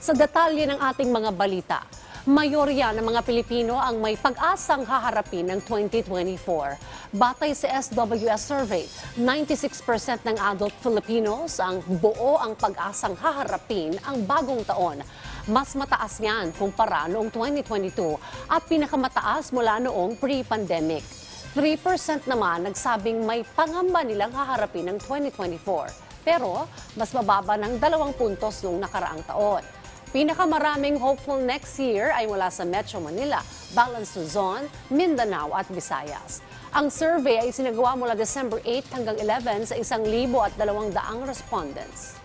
Sa detalye ng ating mga balita, mayorya ng mga Pilipino ang may pag-asang haharapin ng 2024. Batay sa SWS survey, 96% ng adult Filipinos ang buo ang pag-asang haharapin ang bagong taon. Mas mataas yan kumpara noong 2022 at pinakamataas mula noong pre-pandemic. 3% naman nagsabing may pangamba nilang haharapin ng 2024, pero mas mababa ng 2 puntos noong nakaraang taon. Pinakamaraming hopeful next year ay mula sa Metro Manila, Balanced Luzon, Mindanao at Visayas. Ang survey ay sinagawa mula December 8 hanggang 11 sa 1,200 respondents.